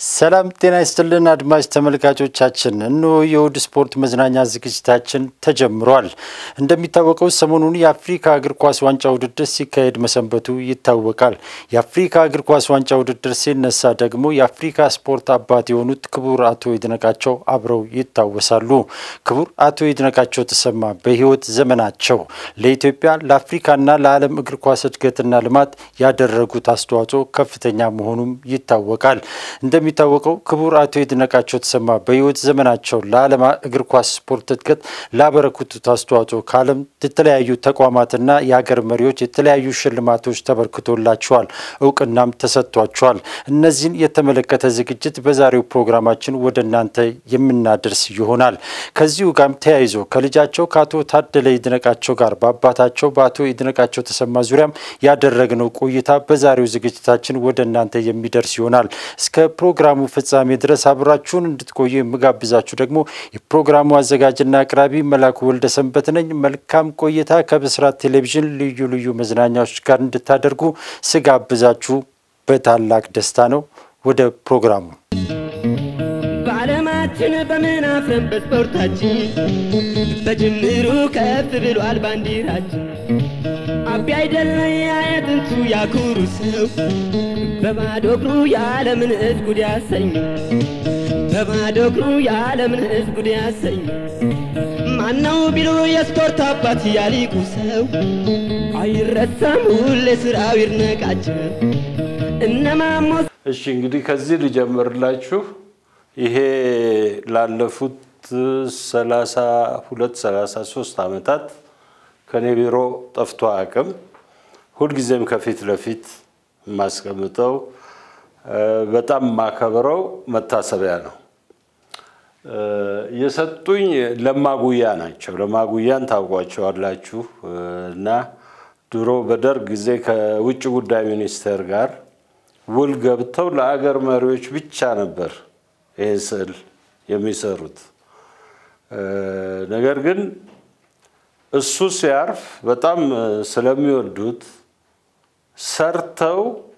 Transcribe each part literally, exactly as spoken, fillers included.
ሰላም ጤና ይስጥልን አድማጭ ተመልካቾቻችን እነሆ የውድ ስፖርት መዝናኛ ዝግጅታችን ተጀምሯል። እንደሚታወቀው ሰሞኑን የአፍሪካ እግር ኳስ ዋንጫ ውድድር ሲካሄድ መሰንበቱ ይታወቃል። የአፍሪካ እግር ኳስ ዋንጫ ውድድር ሲነሳ ደግሞ የአፍሪካ ስፖርት አባት የሆኑት ክቡር አቶ ይድነቃቸው አብረው ይታወሳሉ። ክቡር አቶ ይድነቃቸው ተሰማ በህይወት ዘመናቸው ለኢትዮጵያ ለአፍሪካና ለዓለም እግር ኳስ እድገትና ልማት ያደረጉት አስተዋጽኦ ከፍተኛ መሆኑም ይታወቃል። እንደሚታወቀው ክቡር አቶ ይድነቃቸው ተሰማ በህይወት ዘመናቸው ለዓለም እግር ኳስ ስፖርት እድገት ላበረከቱት አስተዋጽኦ ከዓለም የተለያዩ ተቋማትና የሀገር መሪዎች የተለያዩ ሽልማቶች ተበርክቶላቸዋል፣ እውቅናም ተሰጥቷቸዋል። እነዚህን የተመለከተ ዝግጅት በዛሬው ፕሮግራማችን ወደ እናንተ የምናደርስ ይሆናል። ከዚሁ ጋር ተያይዞ ከልጃቸው ከአቶ ታደለ ይድነቃቸው ጋር በአባታቸው በአቶ ይድነቃቸው ተሰማ ዙሪያም ያደረግነው ቆይታ በዛሬው ዝግጅታችን ወደ እናንተ የሚደርስ ይሆናል። እስከ ፕሮግራሙ ፍጻሜ ድረስ አብራችሁን እንድትቆዩ የምጋብዛችሁ ደግሞ የፕሮግራሙ አዘጋጅና አቅራቢ መላኩ ወልደሰንበት ነኝ። መልካም ቆይታ ከብስራት ቴሌቪዥን ልዩ ልዩ መዝናኛዎች ጋር እንድታደርጉ ስጋብዛችሁ በታላቅ ደስታ ነው። ወደ ፕሮግራሙ ባለማችን በመናፍረን በስፖርታችን በጅምሩ ከፍ ብሏል ባንዲራችን አቢ አይደለ ያየጥንቱ ያኩሩ ሰው በባዶ እግሩ የዓለምን ሕዝብ ጉድ ያሰኝ በባዶ እግሩ የዓለምን ሕዝብ ጉድ ያሰኝ ማነው ቢሉ የስፖርት አባት ያሊቁ ሰው አይረሳም ሁሌ ስራው ይድነቃቸው እነማሞ። እሺ እንግዲህ ከዚህ ልጀምርላችሁ። ይሄ ላለፉት ሰላሳ ሁለት ሰላሳ ሶስት አመታት ከኔ ቢሮ ጠፍቶ አቅም ሁሉ ጊዜም ከፊት ለፊት ማስቀምጠው በጣም ማከብረው መታሰቢያ ነው። የሰጡኝ ለማጉያ ናቸው። ለማጉያን ታውቋቸዋላችሁ እና ድሮ በደርግ ጊዜ ከውጭ ጉዳይ ሚኒስቴር ጋር ውል ገብተው ለአገር መሪዎች ብቻ ነበር ይሄን ስዕል የሚሰሩት። ነገር ግን እሱ ሲያርፍ በጣም ስለሚወዱት ሰርተው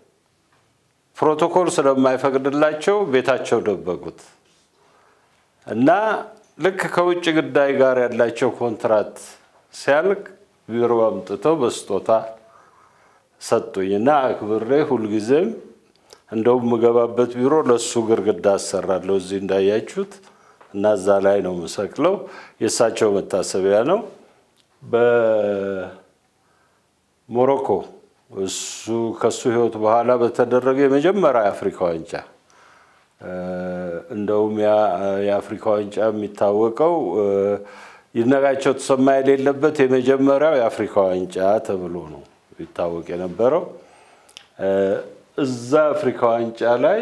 ፕሮቶኮል ስለማይፈቅድላቸው ቤታቸው ደበቁት እና ልክ ከውጭ ጉዳይ ጋር ያላቸው ኮንትራት ሲያልቅ ቢሮ አምጥተው በስጦታ ሰጡኝና አክብሬ ሁሉ ጊዜም እንደው መገባበት ቢሮ ለሱ ግርግዳ አሰራለሁ እዚህ እንዳያችሁት እና እዛ ላይ ነው መሰክለው የሳቸው መታሰቢያ ነው። በሞሮኮ እሱ ከሱ ህይወት በኋላ በተደረገ የመጀመሪያ የአፍሪካ ዋንጫ እንደውም ያ የአፍሪካ ዋንጫ የሚታወቀው ይድነቃቸው ተሰማ የሌለበት የመጀመሪያው የአፍሪካ ዋንጫ ተብሎ ነው ይታወቅ የነበረው። እዛ አፍሪካ ዋንጫ ላይ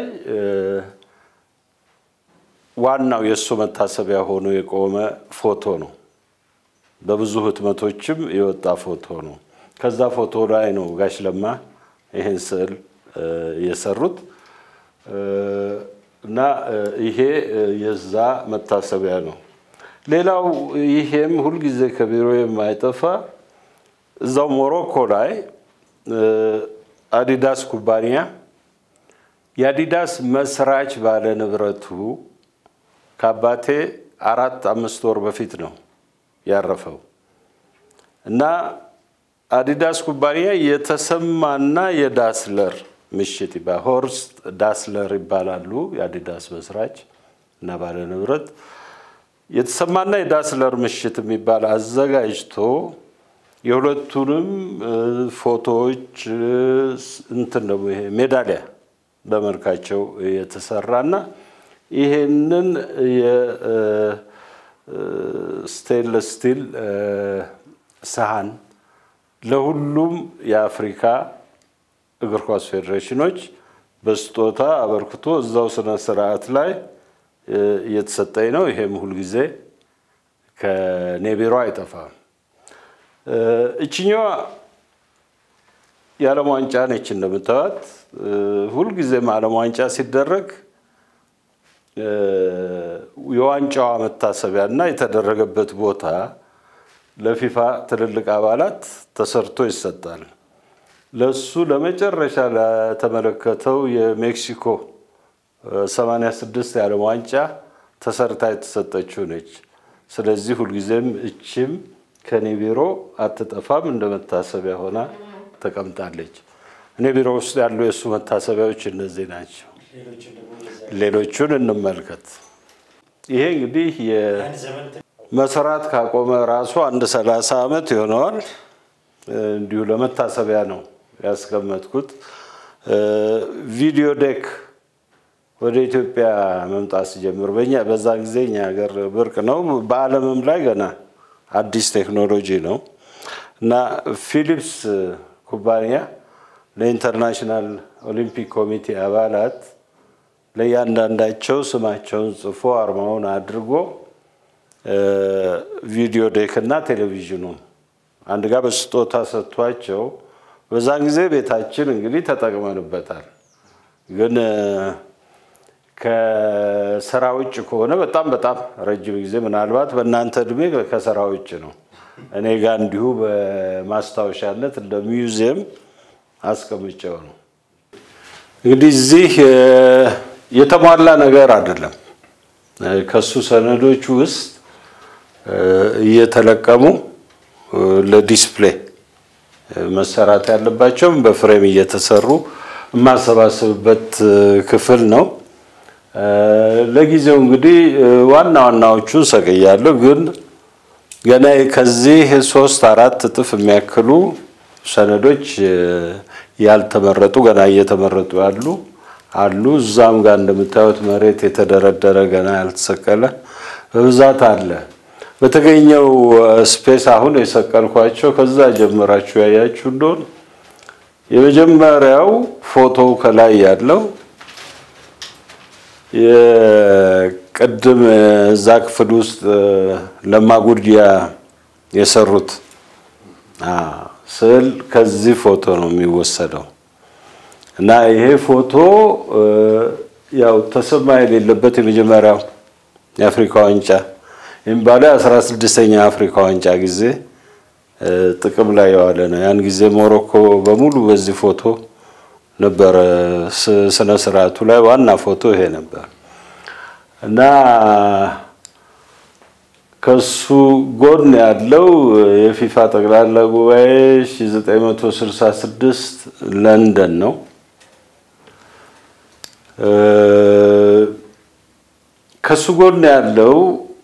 ዋናው የሱ መታሰቢያ ሆኖ የቆመ ፎቶ ነው። በብዙ ህትመቶችም የወጣ ፎቶ ነው። ከዛ ፎቶ ላይ ነው ጋሽ ለማ ይሄን ስዕል የሰሩት እና ይሄ የዛ መታሰቢያ ነው። ሌላው ይሄም ሁሉ ጊዜ ከቢሮ የማይጠፋ እዛው ሞሮኮ ላይ አዲዳስ ኩባንያ የአዲዳስ መስራች ባለ ንብረቱ ከአባቴ አራት አምስት ወር በፊት ነው ያረፈው እና አዲዳስ ኩባንያ የተሰማና የዳስለር ምሽት ይባላል ሆርስት ዳስለር ይባላሉ የአዲዳስ መስራች እና ባለ ንብረት የተሰማና የዳስለር ምሽት የሚባል አዘጋጅቶ የሁለቱንም ፎቶዎች እንትን ነው ይሄ ሜዳሊያ በመልካቸው የተሰራና ይሄንን የስቴንለስ ስቲል ሳህን ለሁሉም የአፍሪካ እግር ኳስ ፌዴሬሽኖች በስጦታ አበርክቶ እዛው ስነ ስርዓት ላይ የተሰጠኝ ነው። ይሄም ሁሉ ጊዜ ከኔ ቢሮ አይጠፋም። እቺኛዋ የዓለም ዋንጫ ነች እንደምታዩት። ሁሉ ጊዜም ዓለም ዋንጫ ሲደረግ የዋንጫዋ መታሰቢያና የተደረገበት ቦታ ለፊፋ ትልልቅ አባላት ተሰርቶ ይሰጣል። ለሱ ለመጨረሻ ለተመለከተው የሜክሲኮ ሰማንያ ስድስት የዓለም ዋንጫ ተሰርታ የተሰጠችው ነች። ስለዚህ ሁልጊዜም እቺም ከኔ ቢሮ አትጠፋም እንደመታሰቢያ ሆና ተቀምጣለች። እኔ ቢሮ ውስጥ ያሉ የሱ መታሰቢያዎች እነዚህ ናቸው። ሌሎቹን እንመልከት። ይሄ እንግዲህ የመስራት ካቆመ ራሱ አንድ ሰላሳ ዓመት ይሆነዋል። እንዲሁ ለመታሰቢያ ነው ያስቀመጥኩት። ቪዲዮ ዴክ ወደ ኢትዮጵያ መምጣት ሲጀምር በእኛ በዛ ጊዜ እኛ ሀገር ብርቅ ነው፣ በዓለምም ላይ ገና አዲስ ቴክኖሎጂ ነው እና ፊሊፕስ ኩባንያ ለኢንተርናሽናል ኦሊምፒክ ኮሚቴ አባላት ለያንዳንዳቸው ስማቸውን ጽፎ አርማውን አድርጎ ቪዲዮ ዴክ እና ቴሌቪዥኑ አንድ ጋር በስጦታ ሰጥቷቸው በዛ ጊዜ ቤታችን እንግዲህ ተጠቅመንበታል። ግን ከስራ ውጭ ከሆነ በጣም በጣም ረጅም ጊዜ ምናልባት በእናንተ እድሜ ከስራ ውጭ ነው። እኔ ጋር እንዲሁ በማስታወሻነት እንደ ሚውዚየም አስቀምጬው ነው። እንግዲህ እዚህ የተሟላ ነገር አይደለም። ከሱ ሰነዶች ውስጥ እየተለቀሙ ለዲስፕሌይ መሰራት ያለባቸው በፍሬም እየተሰሩ ማሰባሰብበት ክፍል ነው። ለጊዜው እንግዲህ ዋና ዋናዎቹን ሰቀያለሁ፣ ግን ገና ከዚህ ሶስት አራት እጥፍ የሚያክሉ ሰነዶች ያልተመረጡ ገና እየተመረጡ ያሉ አሉ። እዛም ጋር እንደምታዩት መሬት የተደረደረ ገና ያልተሰቀለ በብዛት አለ። በተገኘው ስፔስ አሁን የሰቀልኳቸው ከዛ ጀምራችሁ ያያችሁ እንደሆነ የመጀመሪያው ፎቶ ከላይ ያለው የቀድም እዛ ክፍል ውስጥ ለማጉርጂያ የሰሩት ስዕል ከዚህ ፎቶ ነው የሚወሰደው እና ይሄ ፎቶ ያው ተሰማ የሌለበት የመጀመሪያው የአፍሪካ ዋንጫ ኢምባላ አስራ ስድስተኛ አፍሪካ ዋንጫ ጊዜ ጥቅም ላይ ያዋለ ነው። ያን ጊዜ ሞሮኮ በሙሉ በዚህ ፎቶ ነበር ስነ ስርዓቱ ላይ ዋና ፎቶ ይሄ ነበር እና ከሱ ጎን ያለው የፊፋ ጠቅላላ ጉባኤ ሺህ ዘጠኝ መቶ ስልሳ ስድስት ለንደን ነው። ከሱ ጎን ያለው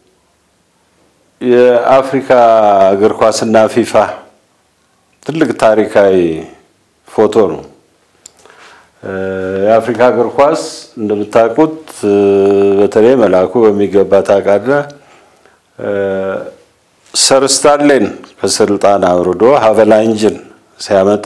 የአፍሪካ እግር ኳስና ፊፋ ትልቅ ታሪካዊ ፎቶ ነው። የአፍሪካ እግር ኳስ እንደምታውቁት በተለይ መላኩ በሚገባ ታውቃለህ ሰር ስታንሌን ከስልጣን አውርዶ ሃቨላንጅን ሲያመጣ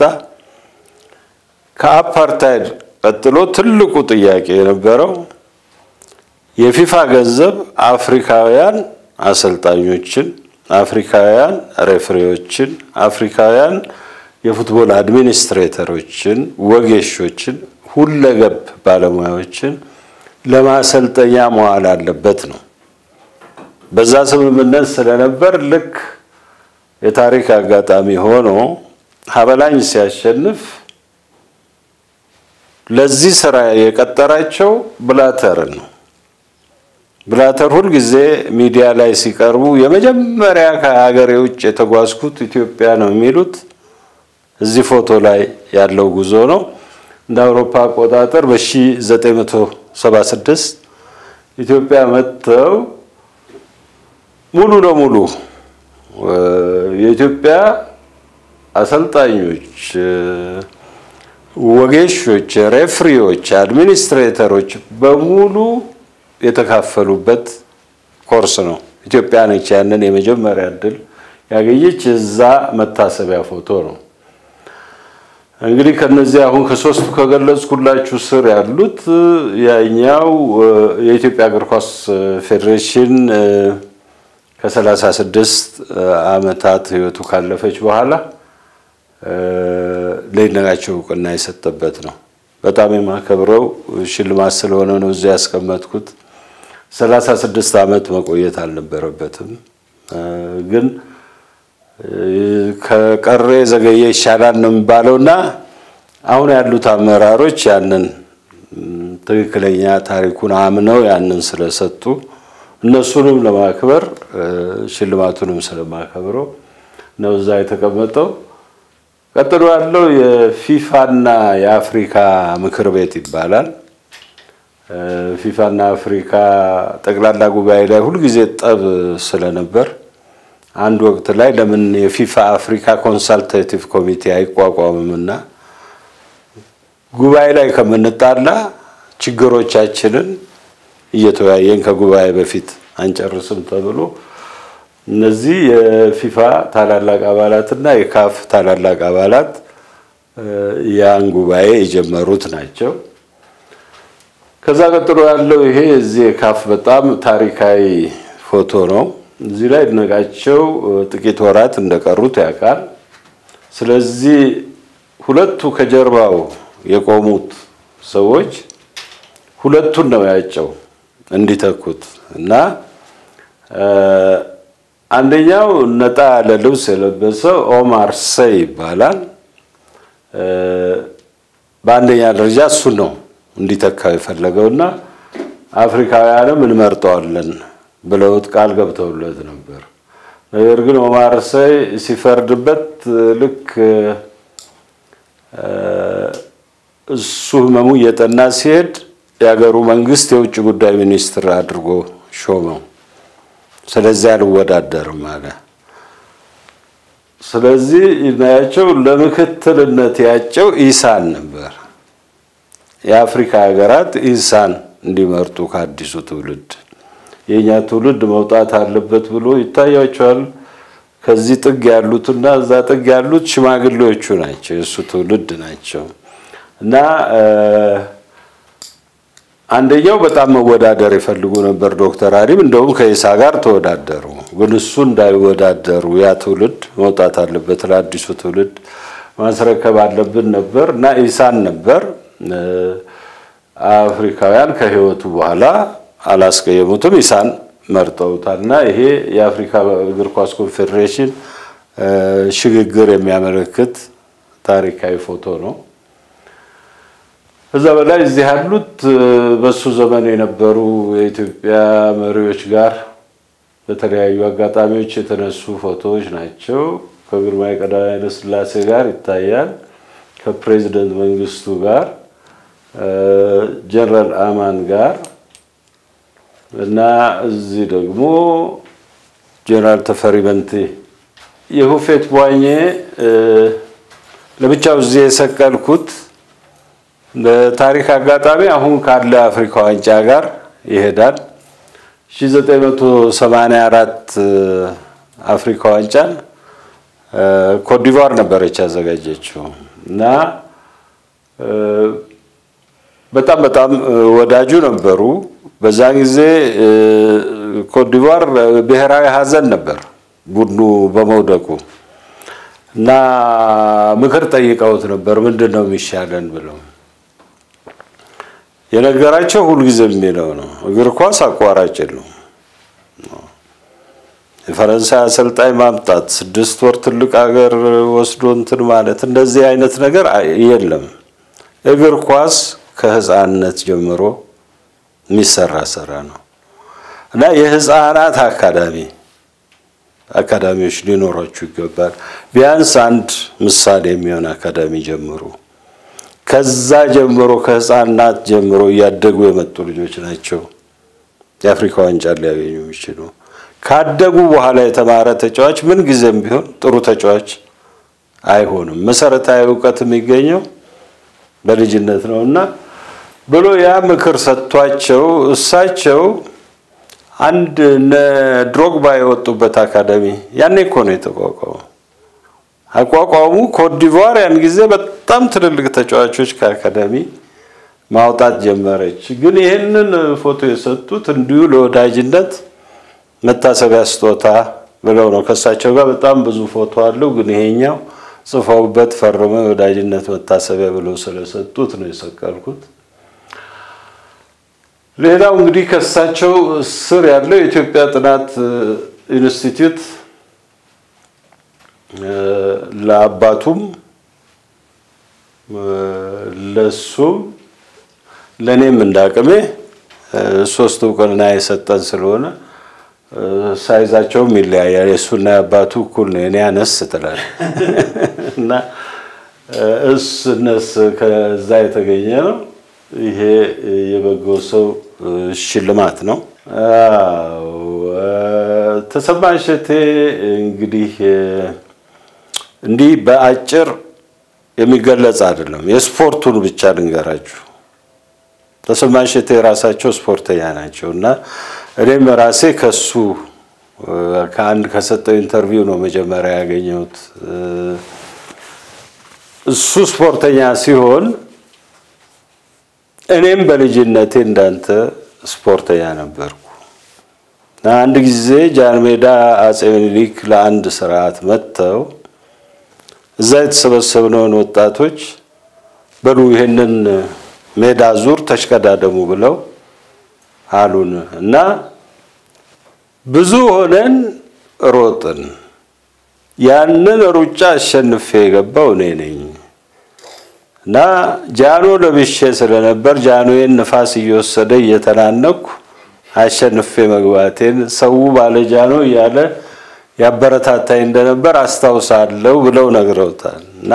ከአፓርታይድ ቀጥሎ ትልቁ ጥያቄ የነበረው የፊፋ ገንዘብ አፍሪካውያን አሰልጣኞችን፣ አፍሪካውያን ሬፍሪዎችን፣ አፍሪካውያን የፉትቦል አድሚኒስትሬተሮችን፣ ወጌሾችን፣ ሁለገብ ባለሙያዎችን ለማሰልጠኛ መዋል አለበት ነው። በዛ ስምምነት ስለነበር ልክ የታሪክ አጋጣሚ ሆኖ ሃቨላንጅ ሲያሸንፍ ለዚህ ስራ የቀጠራቸው ብላተር ነው። ብላተር ሁሉ ጊዜ ሚዲያ ላይ ሲቀርቡ የመጀመሪያ ከሀገር ውጭ የተጓዝኩት ኢትዮጵያ ነው የሚሉት እዚህ ፎቶ ላይ ያለው ጉዞ ነው። እንደ አውሮፓ አቆጣጠር በ1976 ኢትዮጵያ መጥተው ሙሉ ለሙሉ የኢትዮጵያ አሰልጣኞች፣ ወጌሾች፣ ሬፍሪዎች፣ አድሚኒስትሬተሮች በሙሉ የተካፈሉበት ኮርስ ነው። ኢትዮጵያ ነች ያንን የመጀመሪያ እድል ያገኘች። እዛ መታሰቢያ ፎቶ ነው። እንግዲህ ከነዚህ አሁን ከሶስቱ ከገለጽኩላችሁ ስር ያሉት ያኛው የኢትዮጵያ እግር ኳስ ፌዴሬሽን ከሰላሳ ስድስት አመታት ህይወቱ ካለፈች በኋላ ለይነጋቸው እውቅና የሰጠበት ነው። በጣም የማከብረው ሽልማት ስለሆነ ነው እዚህ ያስቀመጥኩት። ሰላሳ ስድስት አመት መቆየት አልነበረበትም፣ ግን ከቀረ ዘገየ ይሻላል ነው የሚባለውና አሁን ያሉት አመራሮች ያንን ትክክለኛ ታሪኩን አምነው ያንን ስለሰጡ እነሱንም ለማክበር ሽልማቱንም ስለማከብረው ነው እዛ የተቀመጠው። ቀጥሎ ያለው የፊፋና የአፍሪካ ምክር ቤት ይባላል። ፊፋና አፍሪካ ጠቅላላ ጉባኤ ላይ ሁሉ ጊዜ ጠብ ስለነበር አንድ ወቅት ላይ ለምን የፊፋ አፍሪካ ኮንሰልታቲቭ ኮሚቴ አይቋቋምምና ጉባኤ ላይ ከመንጣላ ችግሮቻችንን እየተወያየን ከጉባኤ በፊት አንጨርስም ተብሎ እነዚህ የፊፋ ታላላቅ አባላትና የካፍ ታላላቅ አባላት ያን ጉባኤ የጀመሩት ናቸው። ከዛ ቀጥሎ ያለው ይሄ እዚህ የካፍ በጣም ታሪካዊ ፎቶ ነው። እዚህ ላይ ድነቃቸው ጥቂት ወራት እንደቀሩት ያውቃል። ስለዚህ ሁለቱ ከጀርባው የቆሙት ሰዎች ሁለቱን ነው ያጨው እንዲተኩት እና አንደኛው ነጣ ያለ ልብስ የለበሰው ኦማር ሰይ ይባላል። በአንደኛ ደረጃ እሱ ነው እንዲተካው የፈለገውና አፍሪካውያንም እንመርጠዋለን ብለውት ቃል ገብተውለት ነበር። ነገር ግን ኦማር ሰይ ሲፈርድበት ልክ እሱ ህመሙ የጠና ሲሄድ ያገሩ መንግስት የውጭ ጉዳይ ሚኒስትር አድርጎ ሾመው። ስለዚህ አልወዳደርም አለ። ስለዚህ ይናያቸው ለምክትልነት ያጨው ኢሳን ነበር። የአፍሪካ ሀገራት ኢሳን እንዲመርጡ ከአዲሱ ትውልድ የኛ ትውልድ መውጣት አለበት ብሎ ይታያቸዋል። ከዚህ ጥግ ያሉትና እዛ ጥግ ያሉት ሽማግሌዎቹ ናቸው፣ የሱ ትውልድ ናቸው። እና አንደኛው በጣም መወዳደር ይፈልጉ ነበር ዶክተር አሪም እንደውም ከኢሳ ጋር ተወዳደሩ። ግን እሱ እንዳይወዳደሩ ያ ትውልድ መውጣት አለበት ለአዲሱ ትውልድ ማስረከብ አለብን ነበር እና ኢሳን ነበር አፍሪካውያን ከህይወቱ በኋላ አላስቀየሙትም፣ ኢሳን መርጠውታልና ይሄ የአፍሪካ እግር ኳስ ኮንፌዴሬሽን ሽግግር የሚያመለክት ታሪካዊ ፎቶ ነው። እዛ በላይ እዚህ ያሉት በሱ ዘመን የነበሩ የኢትዮጵያ መሪዎች ጋር በተለያዩ አጋጣሚዎች የተነሱ ፎቶዎች ናቸው። ከግርማዊ ቀዳማዊ ኃይለ ሥላሴ ጋር ይታያል፣ ከፕሬዝዳንት መንግስቱ ጋር፣ ጀነራል አማን ጋር እና እዚህ ደግሞ ጀነራል ተፈሪ በንቴ የሁፌት ቧኜ ለብቻው እዚህ የሰቀልኩት በታሪክ አጋጣሚ አሁን ካለ አፍሪካ ዋንጫ ጋር ይሄዳል። ሺህ ዘጠኝ መቶ ሰማንያ አራት አፍሪካ ዋንጫ ኮትዲቯር ነበረች ያዘጋጀችው እና በጣም በጣም ወዳጁ ነበሩ። በዛ ጊዜ ኮትዲቯር ብሔራዊ ሀዘን ነበር ቡድኑ በመውደቁ እና ምክር ጠይቀውት ነበር ምንድነው የሚሻለን ብለው የነገራቸው ሁሉ ጊዜ የሚለው ነው እግር ኳስ አቋራጭ ነው። የፈረንሳይ አሰልጣኝ ማምጣት ስድስት ወር ትልቅ ሀገር ወስዶ እንትን ማለት እንደዚህ አይነት ነገር የለም። እግር ኳስ ከህፃንነት ጀምሮ የሚሰራ ስራ ነው እና የህፃናት አካዳሚ አካዳሚዎች ሊኖራችሁ ይገባል። ቢያንስ አንድ ምሳሌ የሚሆን አካዳሚ ጀምሩ። ከዛ ጀምሮ ከህፃናት ጀምሮ ያደጉ የመጡ ልጆች ናቸው የአፍሪካ ዋንጫ ሊያገኙ የሚችሉ። ካደጉ በኋላ የተማረ ተጫዋች ምን ጊዜም ቢሆን ጥሩ ተጫዋች አይሆንም። መሰረታዊ ዕውቀት የሚገኘው በልጅነት ነውና ብሎ ያ ምክር ሰጥቷቸው እሳቸው አንድ ድሮግባ የወጡበት አካዳሚ ያኔ እኮ ነው የተቋቋመው። አቋቋሙ ኮትዲቯር ያን ጊዜ በጣም ትልልቅ ተጫዋቾች ከአካዳሚ ማውጣት ጀመረች። ግን ይሄንን ፎቶ የሰጡት እንዲሁ ለወዳጅነት መታሰቢያ ስጦታ ብለው ነው። ከሳቸው ጋር በጣም ብዙ ፎቶ አለው፣ ግን ይሄኛው ጽፈውበት ፈርመው ወዳጅነት መታሰቢያ ብለው ስለሰጡት ነው የሰቀልኩት። ሌላው እንግዲህ ከሳቸው ስር ያለው የኢትዮጵያ ጥናት ኢንስቲትዩት ለአባቱም ለሱም ለኔም እንዳቅሜ ሶስት እውቅና የሰጠን ስለሆነ ሳይዛቸውም ይለያያል። የሱና አባቱ እኩል ነው፣ እኔ አነስ ትላል እና እሱነስ ከዛ የተገኘ ነው። ይሄ የበጎ ሰው ሽልማት ነው። አዎ ተሰማ እሸቴ እንግዲህ እንዲህ በአጭር የሚገለጽ አይደለም። የስፖርቱን ብቻ ልንገራችሁ። ተሰማ እሸቴ ራሳቸው ስፖርተኛ ናቸውና እኔም ራሴ ከሱ ከአንድ ከሰጠው ኢንተርቪው ነው መጀመሪያ ያገኘሁት። እሱ ስፖርተኛ ሲሆን እኔም በልጅነቴ እንዳንተ ስፖርተኛ ነበርኩ። አንድ ጊዜ ጃንሜዳ አጼ ምኒልክ ለአንድ ስርዓት መጥተው እዛ የተሰበሰብነውን ወጣቶች በሉ ይሄንን ሜዳ ዙር ተሽቀዳደሙ ብለው አሉን እና ብዙ ሆነን ሮጥን። ያንን ሩጫ አሸንፌ የገባው እኔ ነኝ እና ጃኖ ለብሼ ስለነበር ጃኖዬን ንፋስ እየወሰደ እየተናነኩ አሸንፌ መግባቴን ሰው ባለ ጃኖ ያለ ያበረታታኝ እንደነበር አስታውሳለሁ ብለው ነግረውታል። እና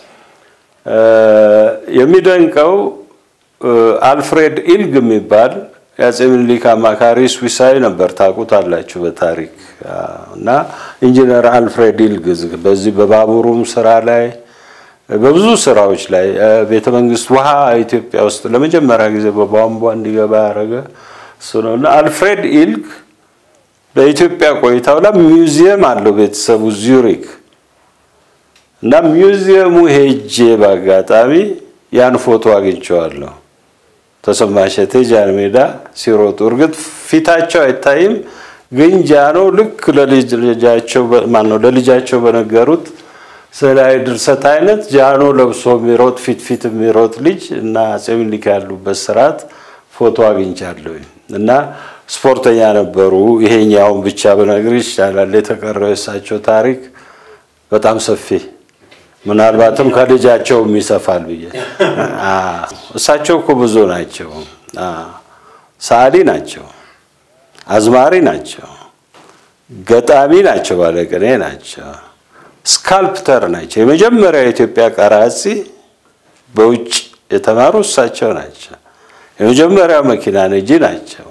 የሚደንቀው አልፍሬድ ኢልግ የሚባል የአጼ ምኒልክ አማካሪ ስዊሳዊ ነበር፣ ታውቁታላችሁ በታሪክ። እና ኢንጂነር አልፍሬድ ኢልግ በዚህ በባቡሩም ስራ ላይ በብዙ ስራዎች ላይ ቤተ መንግስት ውሃ ኢትዮጵያ ውስጥ ለመጀመሪያ ጊዜ በቧንቧ እንዲገባ ያደረገ እሱ ነው። እና አልፍሬድ ኢልግ በኢትዮጵያ ቆይታው ላይ ሚውዚየም አለው ቤተሰቡ ዙሪክ። እና ሚውዚየሙ ሄጄ ባጋጣሚ ያን ፎቶ አግኝቼዋለሁ። ተሰማ እሸቴ ጃንሜዳ ሲሮጡ፣ እርግጥ ፊታቸው አይታይም፣ ግን ጃኖ ልክ ለልጅ ልጃቸው ማን ነው ለልጃቸው በነገሩት ስላይ ድርሰት አይነት ጃኖ ለብሶ የሚሮጥ ፊት ፊት የሚሮጥ ልጅ እና አጼ ምኒልክ ያሉበት ስርዓት ፎቶ አግኝቻለሁ። እና ስፖርተኛ ነበሩ። ይሄኛውን ብቻ በነገር ይሻላል፣ የተቀረው የሳቸው ታሪክ በጣም ሰፊ ምናልባትም ከልጃቸው የሚሰፋል ብዬ አዎ እሳቸው እኮ ብዙ ናቸው። አዎ ሳሊ ናቸው፣ አዝማሪ ናቸው፣ ገጣሚ ናቸው፣ ባለቅኔ ናቸው፣ ስካልፕተር ናቸው። የመጀመሪያው የኢትዮጵያ ቀራጺ በውጭ የተማሩ እሳቸው ናቸው። የመጀመሪያው መኪና ነጂ ናቸው።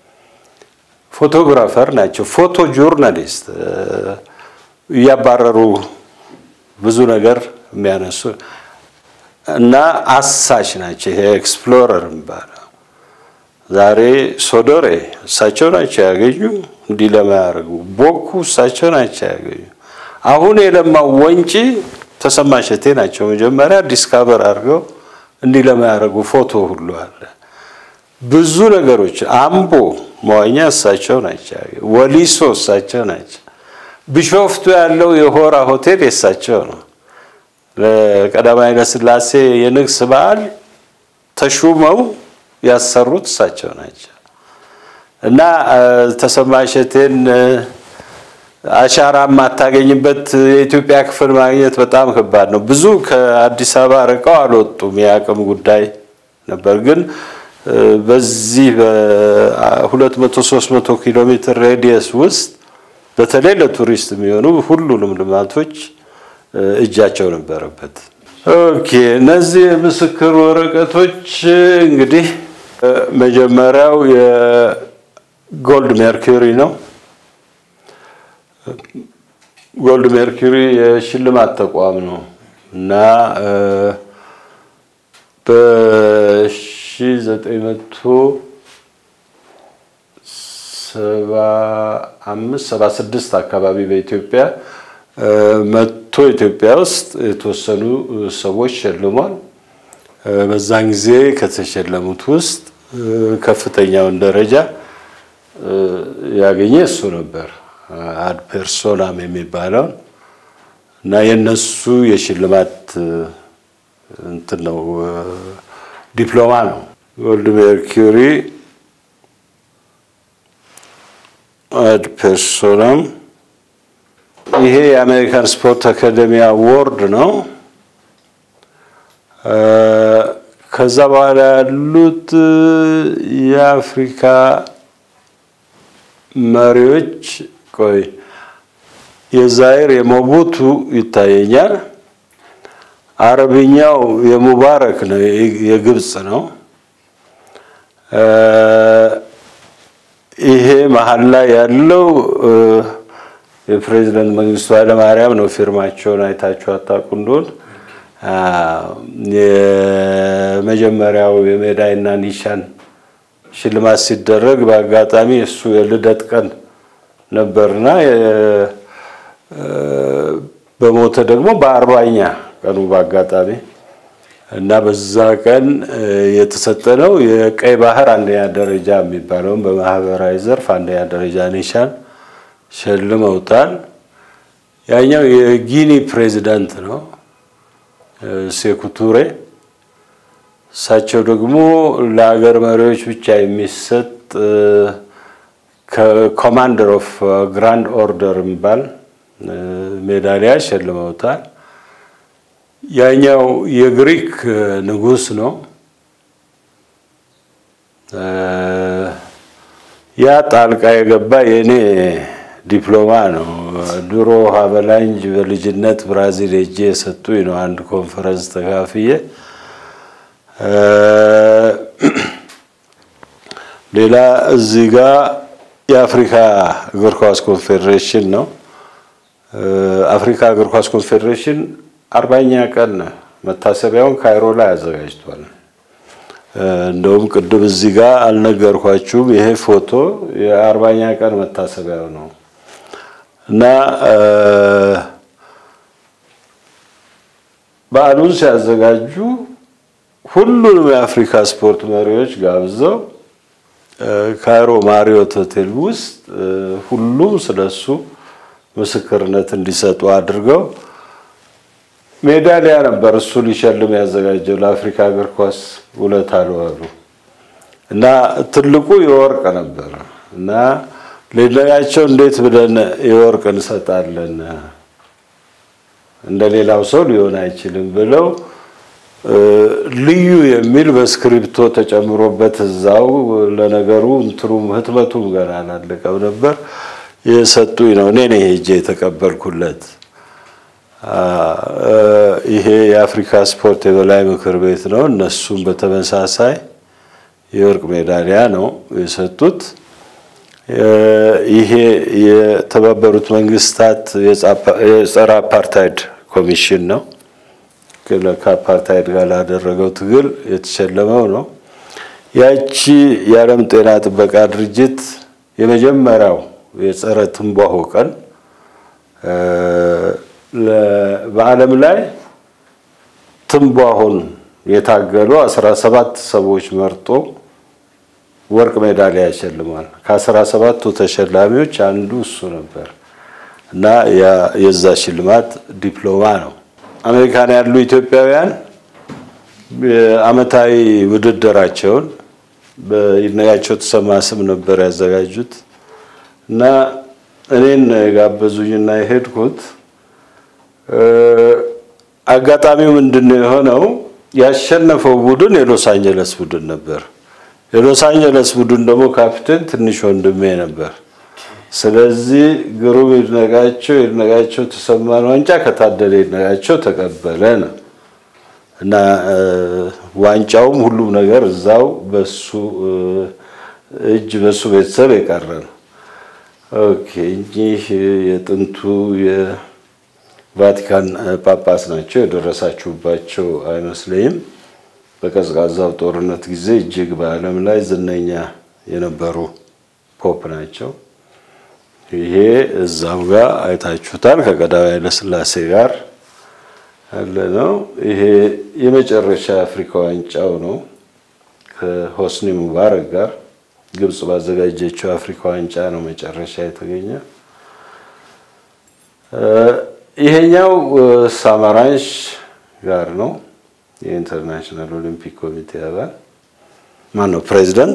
ፎቶግራፈር ናቸው፣ ፎቶ ጆርናሊስት ያባረሩ ብዙ ነገር የሚያነሱ እና አሳሽ ናቸው። ይሄ ኤክስፕሎረር የሚባለው ዛሬ ሶዶሬ እሳቸው ናቸው ያገኙ፣ እንዲለማ ያደርጉ ቦኩ እሳቸው ናቸው ያገኙ። አሁን የለማው ወንጪ ተሰማ እሸቴ ናቸው መጀመሪያ ዲስካቨር አድርገው እንዲለማ ያደርጉ። ፎቶ ሁሉ አለ፣ ብዙ ነገሮች። አምቦ መዋኛ እሳቸው ናቸው፣ ወሊሶ እሳቸው ናቸው። ቢሾፍቱ ያለው የሆራ ሆቴል የሳቸው ነው። ለቀዳማዊ ኃይለ ሥላሴ የንግስ በዓል ተሹመው ያሰሩት እሳቸው ናቸው። እና ተሰማ እሸቴን አሻራ ማታገኝበት የኢትዮጵያ ክፍል ማግኘት በጣም ከባድ ነው። ብዙ ከአዲስ አበባ ርቀው አልወጡም፣ የአቅም ጉዳይ ነበር። ግን በዚህ በሁለት መቶ ሶስት መቶ ኪሎ ሜትር ሬዲየስ ውስጥ በተለይ ለቱሪስት የሚሆኑ ሁሉንም ልማቶች እጃቸው ነበረበት። ኦኬ እነዚህ ምስክር ወረቀቶች እንግዲህ መጀመሪያው የጎልድ ሜርኩሪ ነው። ጎልድ ሜርኩሪ የሽልማት ተቋም ነው እና በ1900 ሰባ አምስት ሰባ ስድስት አካባቢ በኢትዮጵያ መጥቶ ኢትዮጵያ ውስጥ የተወሰኑ ሰዎች ሸልሟል። በዛን ጊዜ ከተሸለሙት ውስጥ ከፍተኛውን ደረጃ ያገኘ እሱ ነበር፣ አድ ፐርሶናም የሚባለው እና የነሱ የሽልማት እንትን ነው፣ ዲፕሎማ ነው። ጎልድ ሜርኩሪ አድ ፐርሶናም ይሄ የአሜሪካን ስፖርት አካዳሚ አዋርድ ነው። ከ ከዛ በኋላ ያሉት የአፍሪካ መሪዎች ቆይ የዛይር የሞቡቱ ይታየኛል አረብኛው የሙባረክ ነው የግብጽ ነው ይሄ መሐል ላይ ያለው የፕሬዝዳንት መንግስቱ ኃይለማርያም ነው ፊርማቸውን አይታችሁ አጣቁ እንደሆነ የመጀመሪያው የሜዳይና ኒሻን ሽልማት ሲደረግ በአጋጣሚ እሱ የልደት ቀን ነበርና በሞተ ደግሞ በአርባኛ ቀኑ በአጋጣሚ እና በዛ ቀን የተሰጠነው የቀይ ባህር አንደኛ ደረጃ የሚባለው በማህበራዊ ዘርፍ አንደኛ ደረጃ ኒሻን ሸልመውታል ያኛው የጊኒ ፕሬዝዳንት ነው ሴኩቱሬ ሳቸው ደግሞ ለሀገር መሪዎች ብቻ የሚሰጥ ኮማንደር ኦፍ ግራንድ ኦርደር የሚባል ሜዳሊያ ሸልመውታል ያኛው የግሪክ ንጉስ ነው ያ ጣልቃ የገባ የኔ ዲፕሎማ ነው ድሮ ሀበላንጅ በልጅነት ብራዚል ሄጄ ሰጡኝ ነው አንድ ኮንፈረንስ ተካፍዬ ሌላ እዚህ ጋር የአፍሪካ እግር ኳስ ኮንፌዴሬሽን ነው አፍሪካ እግር ኳስ ኮንፌዴሬሽን አርባኛ ቀን መታሰቢያውን ካይሮ ላይ አዘጋጅቷል እንደውም ቅድም እዚህ ጋር አልነገርኳችሁም ይሄ ፎቶ የአርባኛ ቀን መታሰቢያው ነው እና በዓሉን ሲያዘጋጁ ሁሉንም የአፍሪካ ስፖርት መሪዎች ጋብዘው ካይሮ ማሪዮት ሆቴል ውስጥ ሁሉም ስለሱ ምስክርነት እንዲሰጡ አድርገው ሜዳሊያ ነበር እሱ ሊሸልም ያዘጋጀው ለአፍሪካ እግር ኳስ ውለታ አለዋሉ እና ትልቁ የወርቅ ነበር እና ለሌላቸው እንዴት ብለን የወርቅ እንሰጣለን እንደሌላው ሰው ሊሆን አይችልም ብለው ልዩ የሚል በስክሪፕቶ ተጨምሮበት እዛው ለነገሩ እንትሩም ህትመቱም ገና አላለቀም ነበር የሰጡኝ ነው እኔ ነኝ ሄጄ ተቀበልኩለት ይሄ የአፍሪካ ስፖርት የበላይ ምክር ቤት ነው እነሱም በተመሳሳይ የወርቅ ሜዳሊያ ነው የሰጡት ይሄ የተባበሩት መንግስታት የጸረ አፓርታይድ ኮሚሽን ነው ከአፓርታይድ ጋር ያደረገው ትግል የተሸለመው ነው ያቺ የዓለም ጤና ጥበቃ ድርጅት የመጀመሪያው የጸረ ትንባሆ ቀን በዓለም ላይ ትንባሆን የታገሉ አስራ ሰባት ሰዎች መርጦ ወርቅ ሜዳሊያ ያሸልማል ከ17ቱ ተሸላሚዎች አንዱ እሱ ነበር እና የዛ ሽልማት ዲፕሎማ ነው አሜሪካን ያሉ ኢትዮጵያውያን አመታዊ ውድድራቸውን በይነጋቸው ተሰማ ስም ነበር ያዘጋጁት እና እኔን ጋበዙኝና የሄድኩት አጋጣሚው ምንድነው የሆነው ያሸነፈው ቡድን የሎስ አንጀለስ ቡድን ነበር የሎስ አንጀለስ ቡድን ደግሞ ካፕቴን ትንሽ ወንድሜ ነበር ስለዚህ ግሩም ይድነጋቸው ይድነጋቸው ተሰማን ዋንጫ ከታደለ ይድነጋቸው ተቀበለ ነው እና ዋንጫውም ሁሉም ነገር እዛው በሱ እጅ በሱ ቤተሰብ የቀረ ነው ኦኬ ይህ የጥንቱ የቫቲካን ጳጳስ ናቸው የደረሳችሁባቸው አይመስልም በቀዝቃዛው ጦርነት ጊዜ እጅግ በዓለም ላይ ዝነኛ የነበሩ ፖፕ ናቸው ይሄ እዛው ጋር አይታችሁታል ከቀዳማዊ ኃይለ ሥላሴ ጋር አለ ነው ይሄ የመጨረሻ አፍሪካ ዋንጫው ነው ከሆስኒ ሙባረክ ጋር ግብጽ ባዘጋጀችው አፍሪካ ዋንጫ ነው መጨረሻ የተገኘ ይሄኛው ሳማራንሽ ጋር ነው የኢንተርናሽናል ኦሊምፒክ ኮሚቴ አባል ማን ነው ፕሬዝዳንት